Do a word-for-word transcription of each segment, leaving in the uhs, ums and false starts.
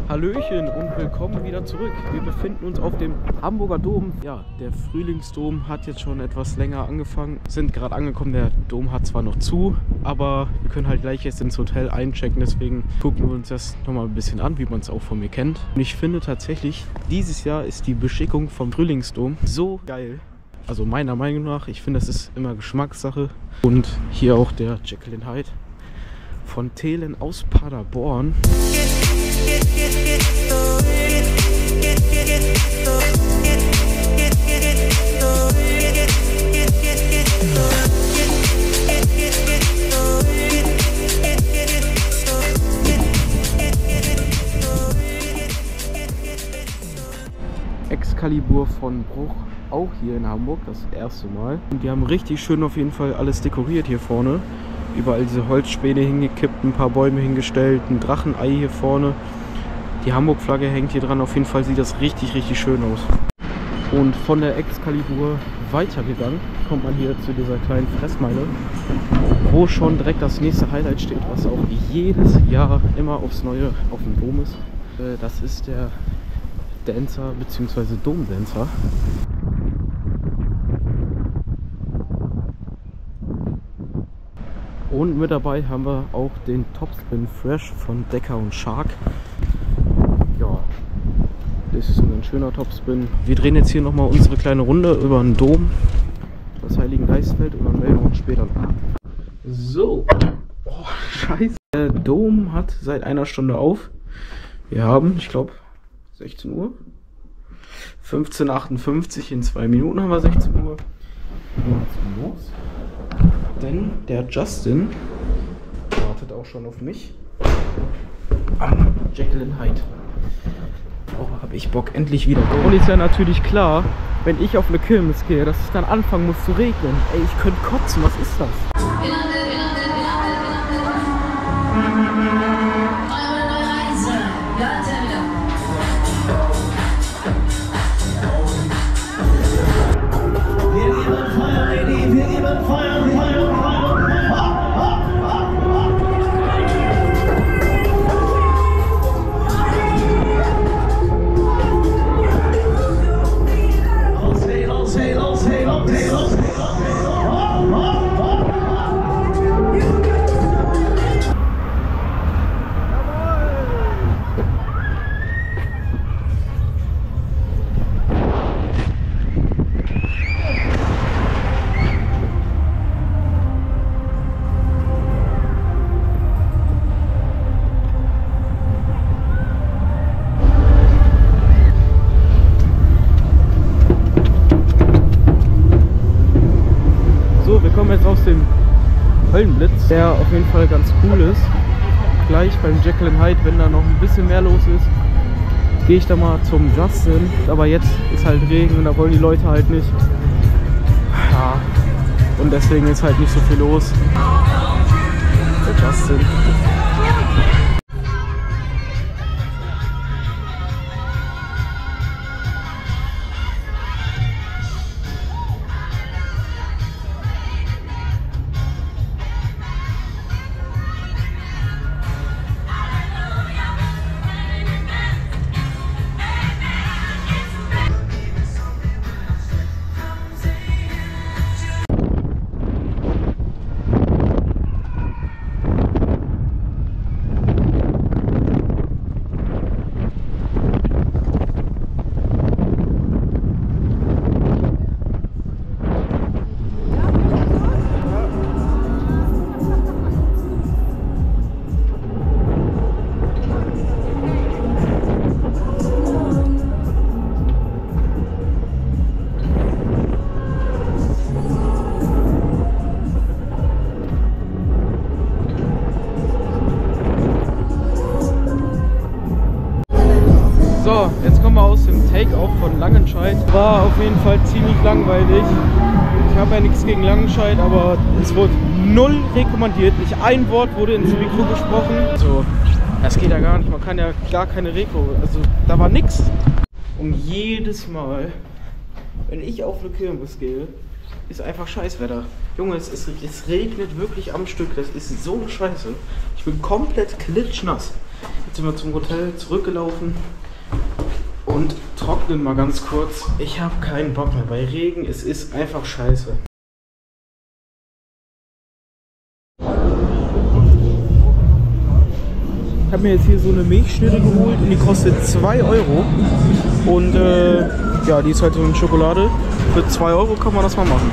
Hallöchen und willkommen wieder zurück. Wir befinden uns auf dem Hamburger Dom. Ja, der Frühlingsdom hat jetzt schon etwas länger angefangen. Sind gerade angekommen, der Dom hat zwar noch zu, aber wir können halt gleich jetzt ins Hotel einchecken. Deswegen gucken wir uns das nochmal ein bisschen an, wie man es auch von mir kennt. Und ich finde tatsächlich, dieses Jahr ist die Beschickung vom Frühlingsdom so geil. Also meiner Meinung nach, ich finde, das ist immer Geschmackssache. Und hier auch der Jekyll and Hyde von Thelen aus Paderborn. Excalibur von Bruch, auch hier in Hamburg, das erste Mal. Und die haben richtig schön auf jeden Fall alles dekoriert hier vorne. Überall diese Holzspäne hingekippt, ein paar Bäume hingestellt, ein Drachenei hier vorne. Die Hamburg-Flagge hängt hier dran, auf jeden Fall sieht das richtig, richtig schön aus. Und von der Excalibur weitergegangen, kommt man hier zu dieser kleinen Fressmeile, wo schon direkt das nächste Highlight steht, was auch jedes Jahr immer aufs Neue auf dem Dom ist. Das ist der Dancer bzw. Domdancer. Und mit dabei haben wir auch den Topspin Fresh von Decker und Shark. Ja, das ist ein ganz schöner Topspin. Wir drehen jetzt hier nochmal unsere kleine Runde über den Dom, das Heiligen Geistfeld, und dann melden wir uns später noch ab. So, oh, scheiße. Der Dom hat seit einer Stunde auf. Wir haben, ich glaube, sechzehn Uhr. fünfzehn Uhr achtundfünfzig, in zwei Minuten haben wir sechzehn Uhr. Und los. Denn der Justin wartet auch schon auf mich am Jekyll and Hyde. Oh, habe ich Bock, endlich wieder. Und ist ja natürlich klar, wenn ich auf eine Kirmes gehe, dass es dann anfangen muss zu regnen. Ey, ich könnte kotzen, was ist das? Jetzt aus dem Höllenblitz, der auf jeden Fall ganz cool ist. Gleich beim Jekyll and Hyde, wenn da noch ein bisschen mehr los ist, gehe ich da mal zum Justin. Aber jetzt ist halt Regen und da wollen die Leute halt nicht. Ja, und deswegen ist halt nicht so viel los. Der Justin. So, jetzt kommen wir aus dem Take-Off von Langenscheidt. War auf jeden Fall ziemlich langweilig. Ich habe ja nichts gegen Langenscheidt, aber es wurde null rekommandiert. Nicht ein Wort wurde ins Mikro gesprochen. So, das geht ja gar nicht. Man kann ja gar keine Reko. Also, da war nichts. Und jedes Mal, wenn ich auf eine Kirmes gehe, ist einfach Scheißwetter. Junge, es, ist, es regnet wirklich am Stück. Das ist so scheiße. Ich bin komplett klitschnass. Jetzt sind wir zum Hotel zurückgelaufen und trocknen mal ganz kurz. Ich habe keinen Bock mehr. Bei Regen, es ist einfach scheiße. Ich habe mir jetzt hier so eine Milchschnitte geholt und die kostet zwei Euro. Und äh, ja, die ist halt so in Schokolade. Für zwei Euro kann man das mal machen.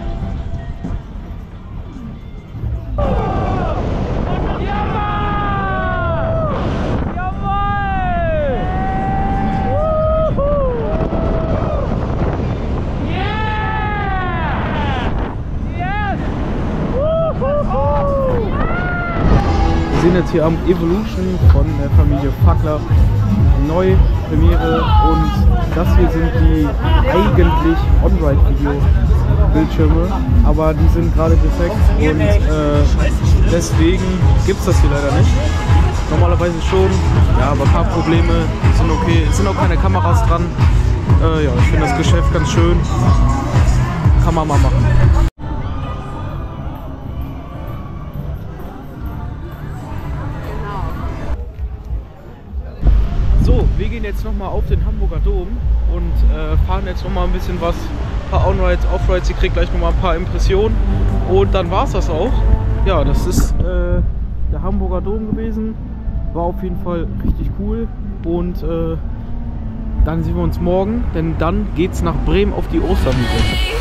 Wir sind jetzt hier am Evolution von der Familie Fackler. Neupremiere und das hier sind die eigentlich On-Ride-Video-Bildschirme, aber die sind gerade defekt und äh, deswegen gibt es das hier leider nicht. Normalerweise schon, ja, aber ein paar Probleme sind okay. Es sind auch keine Kameras dran. Äh, ja, ich finde das Geschäft ganz schön. Kann man mal machen. So, wir gehen jetzt nochmal auf den Hamburger Dom und äh, fahren jetzt nochmal ein bisschen was, ein paar On-Rides, Off-Rides, ihr kriegt gleich nochmal ein paar Impressionen und dann war es das auch. Ja, das ist äh, der Hamburger Dom gewesen, war auf jeden Fall richtig cool und äh, dann sehen wir uns morgen, denn dann geht es nach Bremen auf die Osterwiese.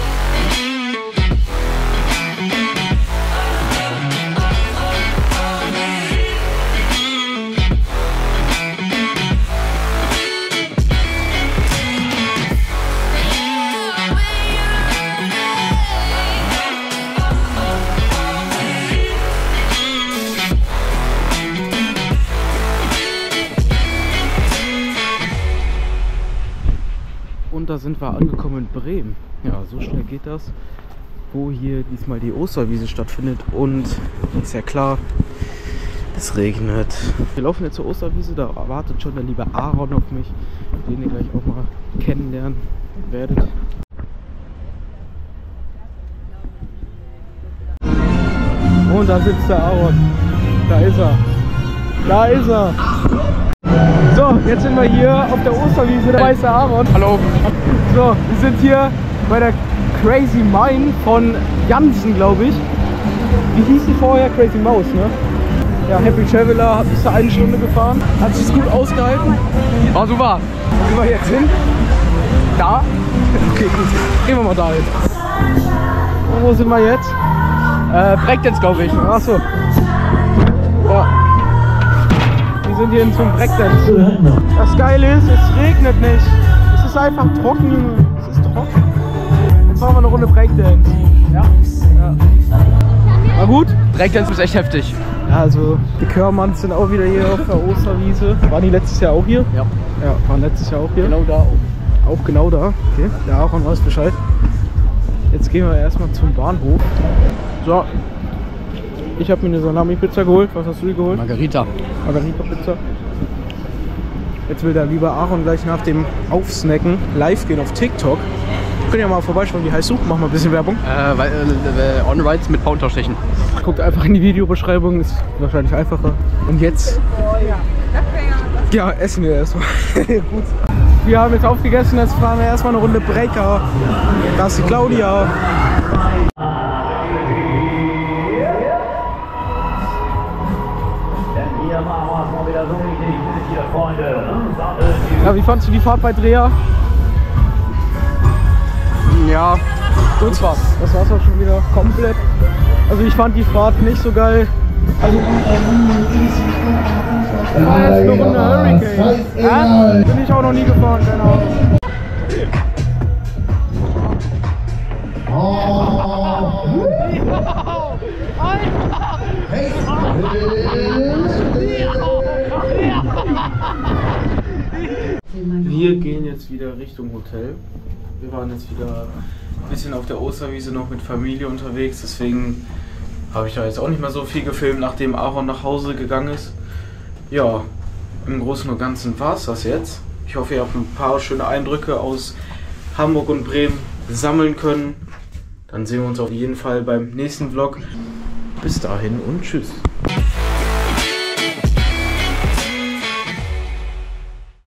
Und da sind wir angekommen in Bremen. Ja, so schnell geht das, wo hier diesmal die Osterwiese stattfindet. Und ist ja klar, es regnet. Wir laufen jetzt zur Osterwiese, da wartet schon der liebe Aaron auf mich, den ihr gleich auch mal kennenlernen werdet. Und da sitzt der Aaron. Da ist er. Da ist er. So, jetzt sind wir hier auf der Osterwiese, da ist der Aaron. Hallo. So, wir sind hier bei der Crazy Mine von Jansen, glaube ich. Wie hieß die vorher? Crazy Mouse, ne? Ja, Happy Traveler hat bis zu eine Stunde gefahren. Hat sich gut ausgehalten. War super. Wo gehen wir jetzt hin? Da? Okay, gut. Gehen wir mal da hin. Und wo sind wir jetzt? Äh, Breakdance, glaube ich. Achso. Ja. Wir sind hier zum Breakdance. Das Geile ist, es regnet nicht. Es ist einfach trocken, Junge. Es ist trocken. Jetzt machen wir eine Runde Breakdance. Ja. Ja. War gut? Breakdance ist echt heftig. Ja, also die Körmanns sind auch wieder hier auf der Osterwiese. Waren die letztes Jahr auch hier? Ja. Ja, waren letztes Jahr auch hier. Genau da. Auch genau da. Okay. Der Aaron weiß Bescheid. Jetzt gehen wir erstmal zum Bahnhof. So. Ich habe mir eine Salami-Pizza geholt. Was hast du dir geholt? Margarita. Margarita-Pizza. Jetzt will der liebe Aaron gleich nach dem Aufsnacken live gehen auf TikTok. Könnt ihr mal vorbeischauen, wie heißt du? Mach mal ein bisschen Werbung. Äh, weil, äh, On-Rides mit Poundtauschstechen. Guckt einfach in die Videobeschreibung, ist wahrscheinlich einfacher. Und jetzt? Ja, essen wir erstmal. Gut. Wir haben jetzt aufgegessen, jetzt fahren wir erstmal eine Runde Breaker. Da ist die Claudia. Ja, wie fandst du die Fahrt bei Dreher? Ja, gut war's. Das war's auch schon wieder komplett. Also ich fand die Fahrt nicht so geil. Also, ja, jetzt eine Runde Hurricane. Ja? Bin ich auch noch nie gefahren, keine Ahnung. Wir gehen jetzt wieder Richtung Hotel. Wir waren jetzt wieder ein bisschen auf der Osterwiese noch mit Familie unterwegs, deswegen habe ich da jetzt auch nicht mehr so viel gefilmt, nachdem Aaron nach Hause gegangen ist. Ja, im Großen und Ganzen war es das jetzt. Ich hoffe, ihr habt ein paar schöne Eindrücke aus Hamburg und Bremen sammeln können. Dann sehen wir uns auf jeden Fall beim nächsten Vlog. Bis dahin und tschüss.